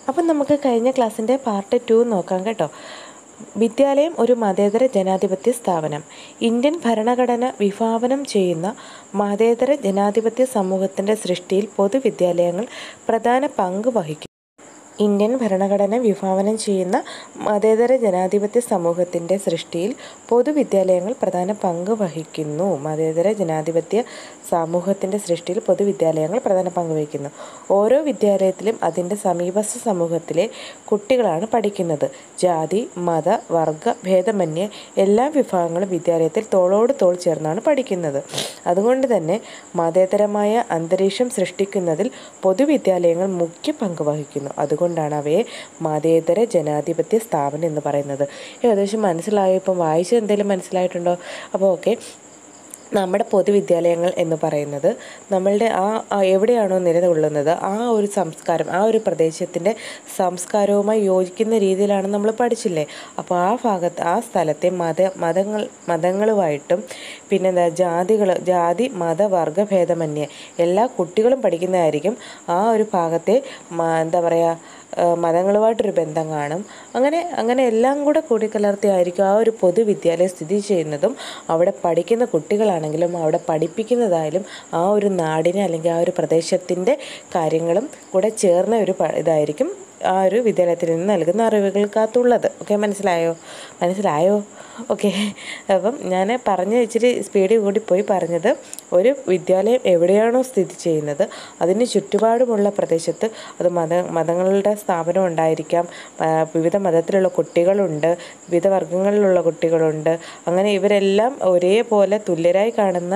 അപ്പം നമുക്ക് കഴിഞ്ഞ ക്ലാസ്സിൻ്റെ പാർട്ട് 2 നോക്കാം കേട്ടോ. വിദ്യാലയം ഒരു മതേതര ജനാധിപത്യ സ്ഥാപനം. ഇന്ത്യൻ ഭരണഘടന വിഭാവനം ചെയ്യുന്ന മതേതര ജനാധിപത്യ സമൂഹത്തിൻ്റെ സൃഷ്ടിയിൽ പൊതുവിദ്യാലയങ്ങൾ പ്രധാന പങ്ക് വഹിക്കുന്നു. ഇന്ത്യൻ ഭരണഘടന വിഭാവനം ചെയ്യുന്ന മതേതര ജനാധിപത്യ സമൂഹത്തിൻ്റെ സൃഷ്ടിയിൽ പൊതുവിദ്യാലയങ്ങൾ പ്രധാന പങ്ക് വഹിക്കുന്നു. മതേതര ജനാധിപത്യ സമൂഹത്തിൻ്റെ സൃഷ്ടിയിൽ പൊതുവിദ്യാലയങ്ങൾ പ്രധാന പങ്ക് വഹിക്കുന്നു. ഓരോ വിദ്യാലയത്തിലും അതിൻ്റെ സമീപസ്ഥ സമൂഹത്തിലെ കുട്ടികളാണ് പഠിക്കുന്നത്. ജാതി, മത, വർഗ ഭേദമന്യേ എല്ലാ വിഭാഗങ്ങളും വിദ്യാലയത്തിൽ തോളോട് തോൾ ചേർന്നാണ് പഠിക്കുന്നത്. അതുകൊണ്ട് തന്നെ മതേതരമായ അന്തരീക്ഷം സൃഷ്ടിക്കുന്നതിൽ പൊതുവിദ്യാലയങ്ങൾ മുഖ്യ പങ്ക് വഹിക്കുന്നു. അതുകൊണ്ടാണ് അവയെ മതേതര ജനാധിപത്യ സ്ഥാപനം എന്ന് പറയുന്നത്. ഏകദേശം മനസ്സിലായോ? ഇപ്പം വായിച്ചത് എന്തെങ്കിലും മനസ്സിലായിട്ടുണ്ടോ? അപ്പോൾ ഓക്കെ, നമ്മുടെ പൊതുവിദ്യാലയങ്ങൾ എന്ന് പറയുന്നത് നമ്മളുടെ എവിടെയാണോ നിലകൊള്ളുന്നത് ആ ഒരു സംസ്കാരം, ആ ഒരു പ്രദേശത്തിൻ്റെ സംസ്കാരവുമായി യോജിക്കുന്ന രീതിയിലാണ് നമ്മൾ പഠിച്ചില്ലേ. അപ്പോൾ ആ സ്ഥലത്തെ മതങ്ങളുമായിട്ടും പിന്നെന്താ ജാതി മത വർഗ ഭേദമന്യേ എല്ലാ കുട്ടികളും പഠിക്കുന്നതായിരിക്കും. ആ ഒരു ഭാഗത്തെ എന്താ പറയുക, മതങ്ങളുമായിട്ടൊരു ബന്ധം കാണും. അങ്ങനെ എല്ലാം കൂടെ കൂടിക്കലർത്തിയായിരിക്കും ആ ഒരു പൊതുവിദ്യാലയം സ്ഥിതി ചെയ്യുന്നതും. അവിടെ പഠിക്കുന്ന കുട്ടികളാണെങ്കിലും അവിടെ പഠിപ്പിക്കുന്നതായാലും ആ ഒരു നാടിനെ അല്ലെങ്കിൽ ആ ഒരു പ്രദേശത്തിൻ്റെ കാര്യങ്ങളും കൂടെ ചേർന്ന ഒരു ഇതായിരിക്കും ആ ഒരു വിദ്യാലയത്തിൽ നിന്ന് നൽകുന്ന അറിവുകൾക്കകത്തുള്ളത്. ഓക്കെ, മനസ്സിലായോ? ഓക്കെ, അപ്പം ഞാൻ ഇച്ചിരി സ്പീഡിൽ കൂടി പോയി പറഞ്ഞത്, ഒരു വിദ്യാലയം എവിടെയാണോ സ്ഥിതി ചെയ്യുന്നത് അതിന് ചുറ്റുപാടുമുള്ള പ്രദേശത്ത് അത് മതങ്ങളുടെ സ്ഥാപനം ഉണ്ടായിരിക്കാം. വിവിധ മതത്തിലുള്ള കുട്ടികളുണ്ട്, വിവിധ വർഗ്ഗങ്ങളിലുള്ള കുട്ടികളുണ്ട്. അങ്ങനെ ഇവരെല്ലാം ഒരേപോലെ തുല്യരായി കാണുന്ന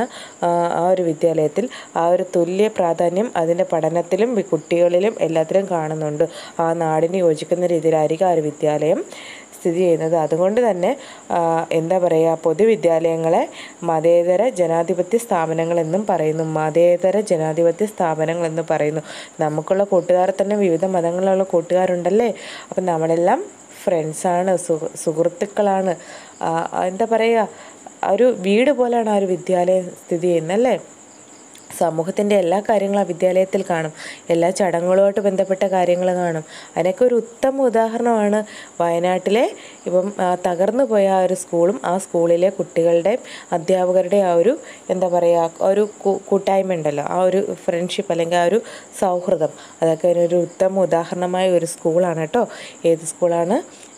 ആ ഒരു വിദ്യാലയത്തിൽ ആ ഒരു തുല്യ പ്രാധാന്യം അതിൻ്റെ പഠനത്തിലും കുട്ടികളിലും എല്ലാത്തിലും കാണുന്നുണ്ട്. ആ നാടിന് യോജിക്കുന്ന രീതിയിലായിരിക്കും ആ ഒരു വിദ്യാലയം സ്ഥിതി ചെയ്യുന്നത്. അതുകൊണ്ട് തന്നെ എന്താ പറയുക, പൊതുവിദ്യാലയങ്ങളെ മതേതര ജനാധിപത്യ സ്ഥാപനങ്ങളെന്നും പറയുന്നു. മതേതര ജനാധിപത്യ സ്ഥാപനങ്ങളെന്ന് പറയുന്നു. നമുക്കുള്ള കൂട്ടുകാർ തന്നെ വിവിധ മതങ്ങളിലുള്ള കൂട്ടുകാരുണ്ടല്ലേ. അപ്പം നമ്മളെല്ലാം ഫ്രണ്ട്സാണ്, സുഹൃത്തുക്കളാണ്. എന്താ പറയുക, ഒരു വീട് പോലെയാണ് ആ ഒരു വിദ്യാലയം സ്ഥിതി ചെയ്യുന്നത് അല്ലേ. സമൂഹത്തിൻ്റെ എല്ലാ കാര്യങ്ങളും ആ വിദ്യാലയത്തിൽ കാണും. എല്ലാ ചടങ്ങുകളുമായിട്ട് ബന്ധപ്പെട്ട കാര്യങ്ങൾ കാണും. അതിനൊക്കെ ഒരു ഉത്തമ ഉദാഹരണമാണ് വയനാട്ടിലെ ഇപ്പം തകർന്നു പോയ ആ ഒരു സ്കൂളും ആ സ്കൂളിലെ കുട്ടികളുടെയും അധ്യാപകരുടെയും ആ ഒരു എന്താ പറയുക, ഒരു കൂട്ടായ്മ ഉണ്ടല്ലോ, ആ ഒരു ഫ്രണ്ട്ഷിപ്പ് അല്ലെങ്കിൽ ആ ഒരു സൗഹൃദം, അതൊക്കെ ഒരു ഉത്തമ ഉദാഹരണമായ ഒരു സ്കൂളാണ് കേട്ടോ. ഏത് സ്കൂളാണ്?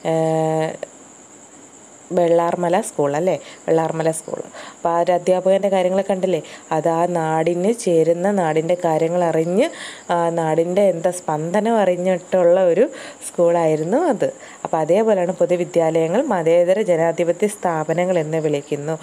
വെള്ളാർമല സ്കൂൾ അല്ലേ, വെള്ളാർമല സ്കൂൾ. അപ്പോൾ ആ ഒരു അധ്യാപകൻ്റെ കാര്യങ്ങൾ കണ്ടില്ലേ, അത് ആ നാടിന് ചേരുന്ന, നാടിൻ്റെ കാര്യങ്ങൾ അറിഞ്ഞ് നാടിൻ്റെ സ്പന്ദനം അറിഞ്ഞിട്ടുള്ള ഒരു സ്കൂളായിരുന്നു അത്. അപ്പോൾ അതേപോലെയാണ് പൊതുവിദ്യാലയങ്ങൾ മതേതര ജനാധിപത്യ സ്ഥാപനങ്ങൾ എന്ന് വിളിക്കുന്നു.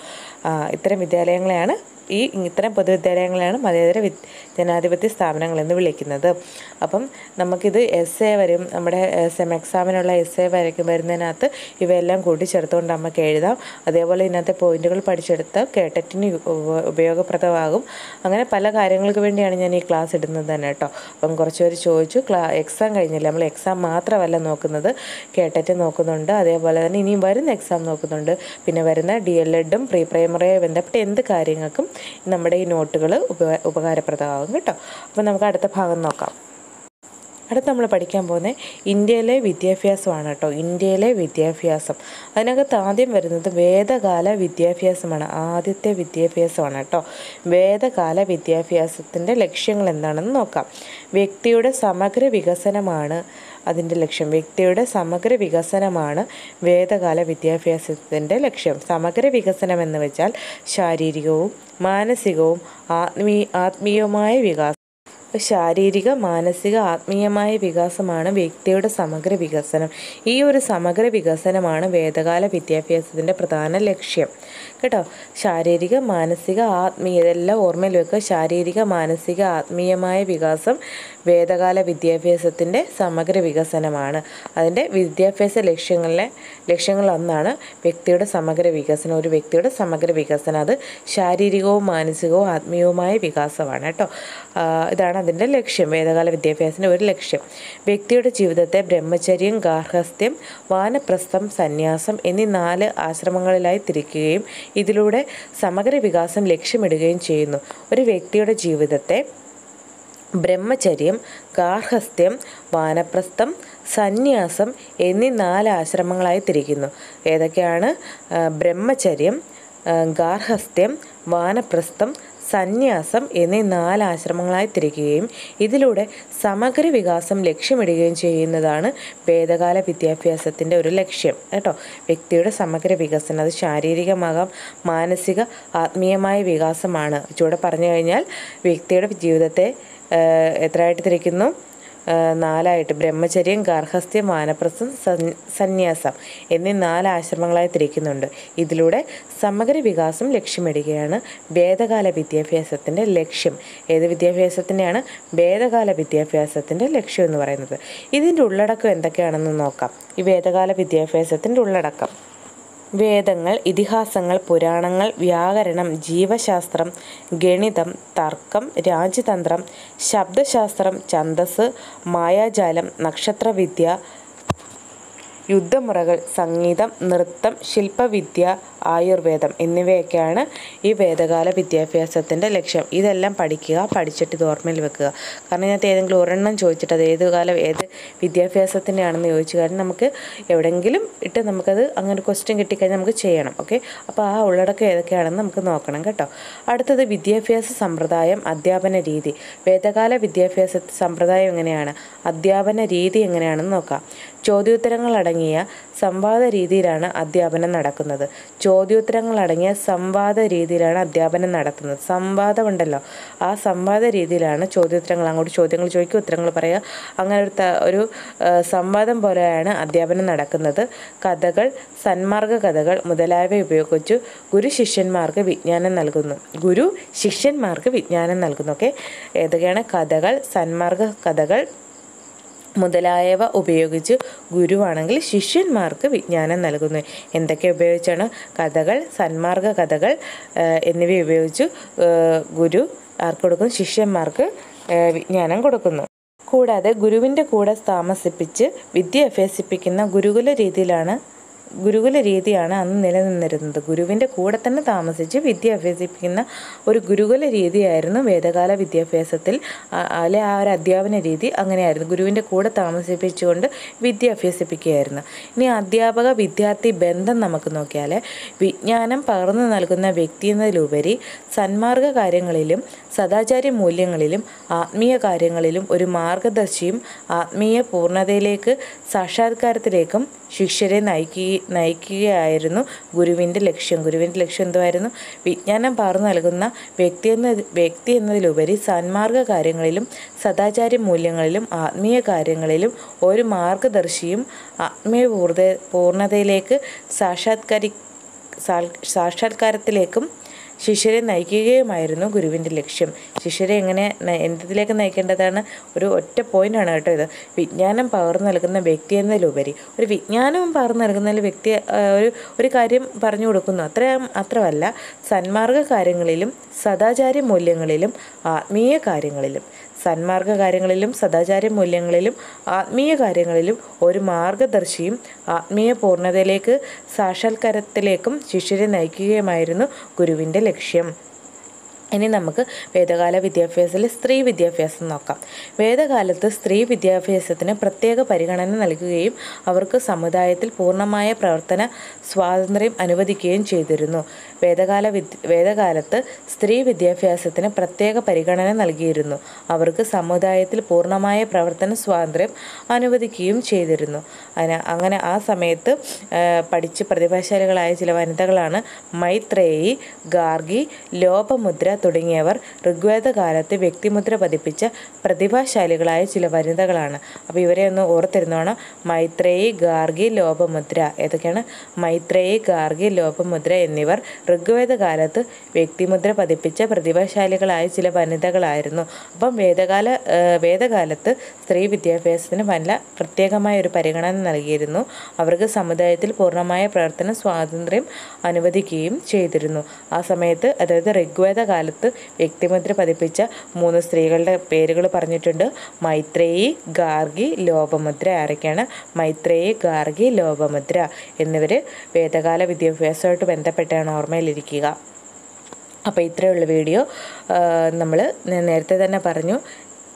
ഇത്തരം പൊതുവിദ്യാലയങ്ങളെയാണ് മതേതര ജനാധിപത്യ സ്ഥാപനങ്ങളെന്ന് വിളിക്കുന്നത്. അപ്പം നമുക്കിത് എസ്സേ വരും, നമ്മുടെ സെം എക്സാമിനുള്ള എസ്സേ വരുന്നതിനകത്ത് ഇവയെല്ലാം കൂട്ടിച്ചേർത്തുകൊണ്ട് നമുക്ക് എഴുതാം. അതേപോലെ ഇതിനകത്തെ പോയിന്റുകൾ പഠിച്ചെടുത്ത് കേട്ടറ്റിന് ഉപയോഗപ്രദമാകും. അങ്ങനെ പല കാര്യങ്ങൾക്ക് വേണ്ടിയാണ് ഞാൻ ഈ ക്ലാസ് ഇടുന്നത് തന്നെ കേട്ടോ. അപ്പം കുറച്ച് പേര് ചോദിച്ചു, എക്സാം കഴിഞ്ഞില്ല, നമ്മൾ എക്സാം മാത്രമല്ല നോക്കുന്നത്, കേട്ടറ്റ് നോക്കുന്നുണ്ട്, അതേപോലെ തന്നെ ഇനിയും വരുന്ന എക്സാം നോക്കുന്നുണ്ട്, പിന്നെ വരുന്ന DLEDും പ്രീ പ്രൈമറിയായി ബന്ധപ്പെട്ട എന്ത് കാര്യങ്ങൾക്കും നമ്മുടെ ഈ നോട്ടുകൾ ഉപകാരപ്രദമാകും കേട്ടോ. അപ്പോൾ നമുക്ക് അടുത്ത ഭാഗം നോക്കാം. അടുത്ത് നമ്മൾ പഠിക്കാൻ പോകുന്നത് ഇന്ത്യയിലെ വിദ്യാഭ്യാസമാണ് കേട്ടോ. ഇന്ത്യയിലെ വിദ്യാഭ്യാസം, അതിനകത്ത് ആദ്യം വരുന്നത് വേദകാല വിദ്യാഭ്യാസമാണ്. ആദ്യത്തെ വിദ്യാഭ്യാസമാണ് കേട്ടോ. വേദകാല വിദ്യാഭ്യാസത്തിൻ്റെ ലക്ഷ്യങ്ങൾ എന്താണെന്ന് നോക്കാം. വ്യക്തിയുടെ സമഗ്ര വികസനമാണ് അതിൻ്റെ ലക്ഷ്യം. വ്യക്തിയുടെ സമഗ്ര വികസനമാണ് വേദകാല വിദ്യാഭ്യാസത്തിൻ്റെ ലക്ഷ്യം. സമഗ്ര വികസനം എന്ന് വെച്ചാൽ ശാരീരികവും മാനസികവും ആത്മീയവുമായ വികാസം. ശാരീരിക, മാനസിക, ആത്മീയമായ വികാസമാണ് വ്യക്തിയുടെ സമഗ്ര വികസനം. ഈ ഒരു സമഗ്ര വികസനമാണ് വേദകാല വിദ്യാഭ്യാസത്തിൻ്റെ പ്രധാന ലക്ഷ്യം കേട്ടോ. ശാരീരിക, മാനസിക, ആത്മീയ, ഇതെല്ലാം ഓർമ്മയിൽ വെക്കുക. ശാരീരിക, മാനസിക, ആത്മീയമായ വികാസം വേദകാല വിദ്യാഭ്യാസത്തിൻ്റെ സമഗ്ര വികസനമാണ്. അതിൻ്റെ വിദ്യാഭ്യാസ ലക്ഷ്യങ്ങളൊന്നാണ് വ്യക്തിയുടെ സമഗ്ര വികസനം. ഒരു വ്യക്തിയുടെ സമഗ്ര വികസനം അത് ശാരീരികവും മാനസികവും ആത്മീയവുമായ വികാസമാണ് കേട്ടോ. ഇതാണ് അതിൻ്റെ ലക്ഷ്യം, വേദകാല വിദ്യാഭ്യാസത്തിൻ്റെ ഒരു ലക്ഷ്യം. വ്യക്തിയുടെ ജീവിതത്തെ ബ്രഹ്മചര്യം, ഗാർഹസ്ഥ്യം, വാനപ്രസ്ഥം, സന്യാസം എന്നീ 4 ആശ്രമങ്ങളിലായി തിരിക്കുകയും ഇതിലൂടെ സമഗ്ര വികാസം ലക്ഷ്യമിടുകയും ചെയ്യുന്നു. ഒരു വ്യക്തിയുടെ ജീവിതത്തെ ബ്രഹ്മചര്യം, ഗാർഹസ്ഥ്യം, വാനപ്രസ്ഥം, സന്യാസം എന്നീ 4 ആശ്രമങ്ങളായി തിരിക്കുന്നു. ഏതൊക്കെയാണ്? ബ്രഹ്മചര്യം, ഗാർഹസ്ഥ്യം, വാനപ്രസ്ഥം, സന്യാസം എന്നീ 4 ആശ്രമങ്ങളായി തിരിക്കുകയും ഇതിലൂടെ സമഗ്ര വികാസം ലക്ഷ്യമിടുകയും ചെയ്യുന്നതാണ് വേദകാല വിദ്യാഭ്യാസത്തിൻ്റെ ഒരു ലക്ഷ്യം കേട്ടോ. വ്യക്തിയുടെ സമഗ്ര വികസനം, അത് ശാരീരികമാകാം, മാനസിക ആത്മീയമായ വികാസമാണ്. ചൂടെ പറഞ്ഞു കഴിഞ്ഞാൽ വ്യക്തിയുടെ ജീവിതത്തെ എത്രയായിട്ട് തിരിക്കുന്നു? 4ആയിട്ട്. ബ്രഹ്മചര്യം, ഗാർഹസ്ഥ്യം, വാനപ്രസ്ഥം, സന്യാസം എന്നീ 4 ആശ്രമങ്ങളായി തിരിക്കുന്നുണ്ട്. ഇതിലൂടെ സമഗ്ര വികാസം ലക്ഷ്യമിടുകയാണ് വേദകാല വിദ്യാഭ്യാസത്തിൻ്റെ ലക്ഷ്യം. ഏത് വിദ്യാഭ്യാസത്തിൻ്റെയാണ്? വേദകാല വിദ്യാഭ്യാസത്തിൻ്റെ ലക്ഷ്യം എന്ന് പറയുന്നത്. ഇതിൻ്റെ ഉള്ളടക്കം എന്തൊക്കെയാണെന്ന് നോക്കാം. ഈ വേദകാല വിദ്യാഭ്യാസത്തിൻ്റെ ഉള്ളടക്കം: വേദങ്ങൾ, ഇതിഹാസങ്ങൾ, പുരാണങ്ങൾ, വ്യാകരണം, ജീവശാസ്ത്രം, ഗണിതം, തർക്കം, രാജ്യതന്ത്രം, ശബ്ദശാസ്ത്രം, ഛന്ദസ്സ്, മായാജാലം, നക്ഷത്രവിദ്യ, യുദ്ധമുറകൾ, സംഗീതം, നൃത്തം, ശില്പവിദ്യ, ആയുർവേദം എന്നിവയൊക്കെയാണ് ഈ വേദകാല വിദ്യാഭ്യാസത്തിൻ്റെ ലക്ഷ്യം. ഇതെല്ലാം പഠിക്കുക, പഠിച്ചിട്ട് ഇത് ഓർമ്മയിൽ വെക്കുക. കാരണം ഇതിനകത്ത് ഏതെങ്കിലും ഒരെണ്ണം ചോദിച്ചിട്ട് അത് ഏത് വിദ്യാഭ്യാസത്തിൻ്റെയാണെന്ന് ചോദിച്ചു കഴിഞ്ഞാൽ നമുക്ക് എവിടെയെങ്കിലും ഇട്ട് നമുക്കത് അങ്ങനെ ക്വസ്റ്റ്യൻ കിട്ടിക്കഴിഞ്ഞാൽ നമുക്ക് ചെയ്യണം. ഓക്കെ, അപ്പോൾ ആ ഉള്ളടക്കം ഏതൊക്കെയാണെന്ന് നമുക്ക് നോക്കണം കേട്ടോ. അടുത്തത് വിദ്യാഭ്യാസ സമ്പ്രദായം, അധ്യാപന രീതി. വേദകാല വിദ്യാഭ്യാസ സമ്പ്രദായം എങ്ങനെയാണ്? അധ്യാപന രീതി എങ്ങനെയാണെന്ന് നോക്കാം. ചോദ്യോത്തരങ്ങളടങ്ങിയ സംവാദ രീതിയിലാണ് അധ്യാപനം നടക്കുന്നത്. ചോദ്യോത്തരങ്ങളടങ്ങിയ സംവാദ രീതിയിലാണ് അധ്യാപനം നടത്തുന്നത്. സംവാദമുണ്ടല്ലോ, ആ സംവാദ രീതിയിലാണ് ചോദ്യോത്തരങ്ങൾ, അങ്ങോട്ട് ചോദ്യങ്ങൾ ചോദിക്കുക, ഉത്തരങ്ങൾ പറയുക, അങ്ങനെ ഒരു സംവാദം പോലെയാണ് അധ്യാപനം നടക്കുന്നത്. കഥകൾ, സന്മാർഗ കഥകൾ മുതലായവ ഉപയോഗിച്ചു ഗുരു ശിഷ്യന്മാർക്ക് വിജ്ഞാനം നൽകുന്നു. ഓക്കെ, ഏതൊക്കെയാണ്? കഥകൾ, സന്മാർഗ കഥകൾ മുതലായവ ഉപയോഗിച്ച് ഗുരുവാണെങ്കിൽ ശിഷ്യന്മാർക്ക് വിജ്ഞാനം നൽകുന്നു. എന്തൊക്കെ ഉപയോഗിച്ചാണ്? കഥകൾ, സന്മാർഗ കഥകൾ എന്നിവ ഉപയോഗിച്ച് ഗുരു ആർക്ക് കൊടുക്കുന്നു? ശിഷ്യന്മാർക്ക് വിജ്ഞാനം കൊടുക്കുന്നു. കൂടാതെ ഗുരുവിൻ്റെ കൂടെ താമസിപ്പിച്ച് വിദ്യ അഭ്യസിപ്പിക്കുന്ന ഗുരുകുല രീതിയാണ് അന്ന് നിലനിന്നിരുന്നത്. ഗുരുവിൻ്റെ കൂടെ തന്നെ താമസിച്ച് വിദ്യ അഭ്യസിപ്പിക്കുന്ന ഒരു ഗുരുകുല രീതിയായിരുന്നു വേദകാല വിദ്യാഭ്യാസത്തിൽ, അല്ലെ ആ ഒരു അധ്യാപന രീതി അങ്ങനെയായിരുന്നു. ഗുരുവിൻ്റെ കൂടെ താമസിപ്പിച്ചുകൊണ്ട് വിദ്യ അഭ്യസിപ്പിക്കുകയായിരുന്നു. ഇനി അധ്യാപക വിദ്യാർത്ഥി ബന്ധം നമുക്ക് നോക്കിയാൽ, വിജ്ഞാനം പകർന്നു നൽകുന്ന വ്യക്തി എന്നതിലുപരി സന്മാർഗ കാര്യങ്ങളിലും സദാചാര മൂല്യങ്ങളിലും ആത്മീയ കാര്യങ്ങളിലും ഒരു മാർഗദർശിയും ആത്മീയ പൂർണ്ണതയിലേക്ക് സാക്ഷാത്കാരത്തിലേക്കും ശിഷ്യരെ നയിക്കുകയായിരുന്നു ഗുരുവിൻ്റെ ലക്ഷ്യം. ഗുരുവിൻ്റെ ലക്ഷ്യം എന്തുമായിരുന്നു? വിജ്ഞാനം പകർന്നു നൽകുന്ന വ്യക്തി എന്നതിലുപരി സന്മാർഗ കാര്യങ്ങളിലും സദാചാര മൂല്യങ്ങളിലും ആത്മീയ കാര്യങ്ങളിലും ഒരു മാർഗദർശിയും ആത്മീയ പൂർണ്ണതയിലേക്ക് സാക്ഷാത്കാരത്തിലേക്കും ശിഷ്യരെ നയിക്കുകയുമായിരുന്നു ഗുരുവിൻ്റെ ലക്ഷ്യം. ശിഷ്യരെ എന്തിലേക്ക് നയിക്കേണ്ടതാണ്? ഒരു ഒറ്റ പോയിൻ്റാണ് കേട്ടോ ഇത്. വിജ്ഞാനം പകർന്നു നൽകുന്ന വ്യക്തി എന്നതിലുപരി ഒരു വിജ്ഞാനവും പകർന്നു നൽകുന്നതിൽ വ്യക്തി ഒരു കാര്യം പറഞ്ഞു കൊടുക്കുന്നു, അത്രയല്ല, സന്മാർഗ കാര്യങ്ങളിലും സദാചാര മൂല്യങ്ങളിലും ആത്മീയ കാര്യങ്ങളിലും സദാചാര മൂല്യങ്ങളിലും ആത്മീയ കാര്യങ്ങളിലും ഒരു മാർഗദർശിയും ആത്മീയ പൂർണ്ണതയിലേക്ക് സാക്ഷാത്കാരത്തിലേക്കും ശിഷ്യരെ നയിക്കുകയുമായിരുന്നു ഗുരുവിൻ്റെ ലക്ഷ്യം. ഇനി നമുക്ക് വേദകാല വിദ്യാഭ്യാസത്തിലെ സ്ത്രീ വിദ്യാഭ്യാസം നോക്കാം. വേദകാലത്ത് സ്ത്രീ വിദ്യാഭ്യാസത്തിന് പ്രത്യേക പരിഗണന നൽകുകയും അവർക്ക് സമുദായത്തിൽ പൂർണ്ണമായ പ്രവർത്തന സ്വാതന്ത്ര്യം അനുവദിക്കുകയും ചെയ്തിരുന്നു. വേദകാലത്ത് സ്ത്രീ വിദ്യാഭ്യാസത്തിന് പ്രത്യേക പരിഗണന നൽകിയിരുന്നു. അവർക്ക് സമുദായത്തിൽ പൂർണ്ണമായ പ്രവർത്തന സ്വാതന്ത്ര്യം അനുവദിക്കുകയും ചെയ്തിരുന്നു. അങ്ങനെ ആ സമയത്ത് പഠിച്ച് പ്രതിഭാശാലികളായ ചില വനിതകളാണ് മൈത്രേയി, ഗാർഗി, ലോപമുദ്ര തുടങ്ങിയവർ. ഋഗ്വേദകാലത്ത് വ്യക്തിമുദ്ര പതിപ്പിച്ച പ്രതിഭാശാലികളായ ചില വനിതകളാണ്. അപ്പോൾ ഇവരെ ഒന്ന് ഓർത്തിരുന്നോണം. മൈത്രേയി, ഗാർഗി, ലോപമുദ്ര. ഏതൊക്കെയാണ്? മൈത്രേയി, ഗാർഗി, ലോപമുദ്ര എന്നിവർ ഋഗ്വേദകാലത്ത് വ്യക്തിമുദ്ര പതിപ്പിച്ച പ്രതിഭാശാലികളായ ചില വനിതകളായിരുന്നു. അപ്പം വേദകാലത്ത് സ്ത്രീ വിദ്യാഭ്യാസത്തിന് പ്രത്യേകമായ ഒരു പരിഗണന നൽകിയിരുന്നു. അവർക്ക് സമുദായത്തിൽ പൂർണ്ണമായ പ്രവർത്തന സ്വാതന്ത്ര്യം അനുവദിക്കുകയും ചെയ്തിരുന്നു. ആ സമയത്ത്, അതായത് ഋഗ്വേദകാലത്ത് വ്യക്തിമുദ്ര പതിപ്പിച്ച 3 സ്ത്രീകളുടെ പേരുകൾ പറഞ്ഞിട്ടുണ്ട്. മൈത്രേയി, ഗാർഗി, ലോപമുദ്ര. ആരൊക്കെയാണ്? മൈത്രേയി, ഗാർഗി, ലോപമുദ്ര എന്നിവർ വേദകാല വിദ്യാഭ്യാസമായിട്ട് ബന്ധപ്പെട്ടാണ് ഓർമ്മയിലിരിക്കുക. അപ്പോൾ ഇത്രയുള്ള വീഡിയോ. നമ്മൾ നേരത്തെ തന്നെ പറഞ്ഞു,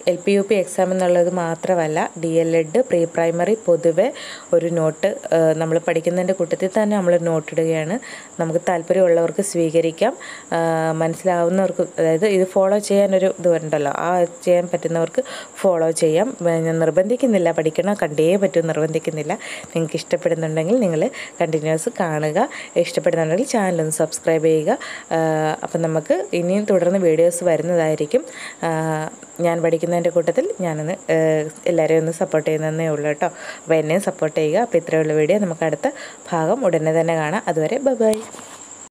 LP UP എക്സാം എന്നുള്ളത് മാത്രമല്ല, DLED പ്രീ പ്രൈമറി പൊതുവെ ഒരു നോട്ട് നമ്മൾ പഠിക്കുന്നതിൻ്റെ കൂട്ടത്തിൽ തന്നെ നമ്മൾ നോട്ട് ഇടുകയാണ്. നമുക്ക് താല്പര്യമുള്ളവർക്ക് സ്വീകരിക്കാം, മനസ്സിലാവുന്നവർക്ക്, അതായത് ഇത് ഫോളോ ചെയ്യാനൊരു ഇത് ഉണ്ടല്ലോ, ആ ചെയ്യാൻ പറ്റുന്നവർക്ക് ഫോളോ ചെയ്യാം. ഞാൻ നിർബന്ധിക്കുന്നില്ല, പഠിക്കണം കണ്ടേ പറ്റും നിർബന്ധിക്കുന്നില്ല. നിങ്ങൾക്ക് ഇഷ്ടപ്പെടുന്നുണ്ടെങ്കിൽ നിങ്ങൾ കണ്ടിന്യൂസ് കാണുക, ഇഷ്ടപ്പെടുന്നുണ്ടെങ്കിൽ ചാനലൊന്ന് സബ്സ്ക്രൈബ് ചെയ്യുക. അപ്പം നമുക്ക് ഇനിയും തുടർന്ന് വീഡിയോസ് വരുന്നതായിരിക്കും. ഞാൻ പഠിക്കുന്നതിൻ്റെ കൂട്ടത്തിൽ ഞാനൊന്ന് എല്ലാവരെയും ഒന്ന് സപ്പോർട്ട് ചെയ്യുന്നതേ ഉള്ളൂ കേട്ടോ. അപ്പോൾ എന്നെയും സപ്പോർട്ട് ചെയ്യുക. അപ്പോൾ ഇത്രയുള്ള വീഡിയോ, നമുക്ക് അടുത്ത ഭാഗം ഉടനെ തന്നെ കാണാം. അതുവരെ ബൈ.